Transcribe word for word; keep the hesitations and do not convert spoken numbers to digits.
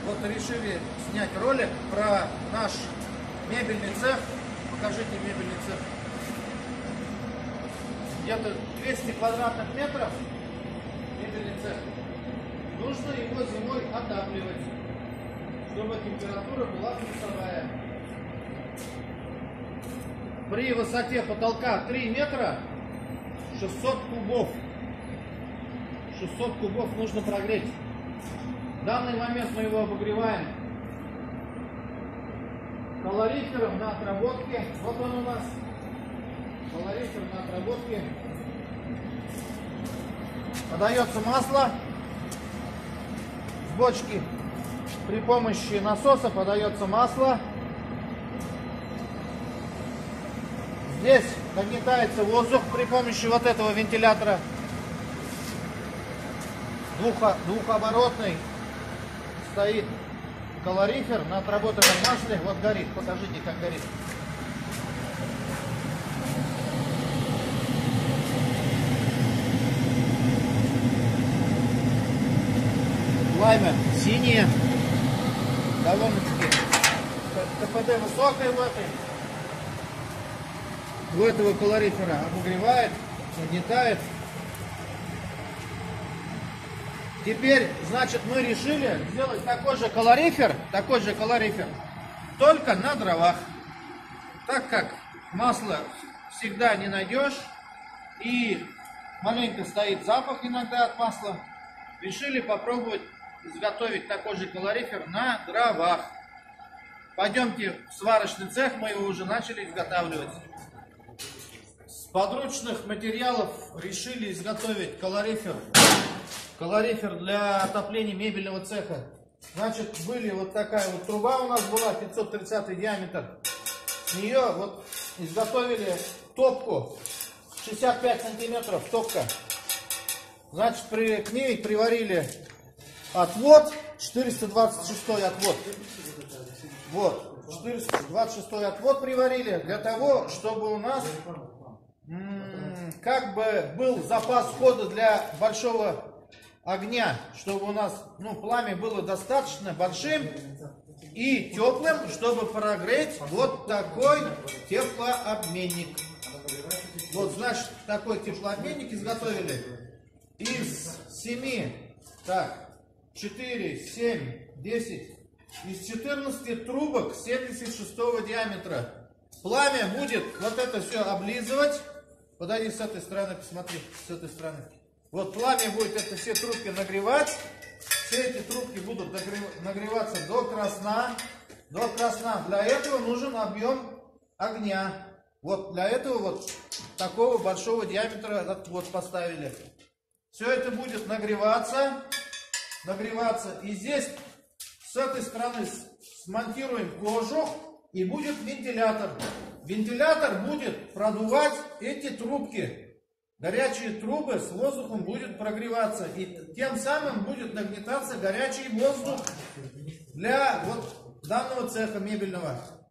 Вот решили снять ролик про наш мебельный цех. Покажите мебельный цех. Где-то двести квадратных метров мебельный цех. Нужно его зимой отапливать, чтобы температура была плюсовая. При высоте потолка три метра шестьсот кубов. шестьсот кубов нужно прогреть. В данный момент мы его обогреваем калорифером на отработке. Вот он у нас. Калорифер на отработке. Подается масло с бочки. При помощи насоса подается масло. Здесь нагнетается воздух при помощи вот этого вентилятора. Двухо, двухоборотный стоит калорифер на отработанном масле. Вот горит. Покажите, как горит. Пламя синее. Довольно-таки КПД высокое в этой. У этого калорифера обогревает, нагнетает. Теперь, значит, мы решили сделать такой же калорифер, такой же калорифер, только на дровах. Так как масло всегда не найдешь и маленько стоит запах иногда от масла, решили попробовать изготовить такой же калорифер на дровах. Пойдемте в сварочный цех, мы его уже начали изготавливать. С подручных материалов решили изготовить калорифер. Калорифер для отопления мебельного цеха. Значит, были вот такая вот труба у нас была, пятьсот тридцатый диаметр. С нее вот изготовили топку, шестьдесят пять сантиметров топка. Значит, при, к ней приварили отвод, четыреста двадцать шестой отвод. Вот, четыреста двадцать шестой отвод приварили для того, чтобы у нас как бы был запас хода для большого огня, чтобы у нас, ну, пламя было достаточно большим и теплым, чтобы прогреть вот такой теплообменник. Вот, значит, такой теплообменник изготовили из семи, так, четыре, семь, десять, из четырнадцати трубок семьдесят шестого диаметра. Пламя будет вот это все облизывать. Подойди с этой стороны, посмотри, с этой стороны. Вот пламя будет это все трубки нагревать. Все эти трубки будут нагреваться до красна. До красна. Для этого нужен объем огня. Вот для этого вот такого большого диаметра вот поставили. Все это будет нагреваться. Нагреваться. И здесь с этой стороны смонтируем кожух. И будет вентилятор. Вентилятор будет продувать эти трубки. Горячие трубы с воздухом будет прогреваться. И тем самым будет нагнетаться горячий воздух для вот данного цеха мебельного.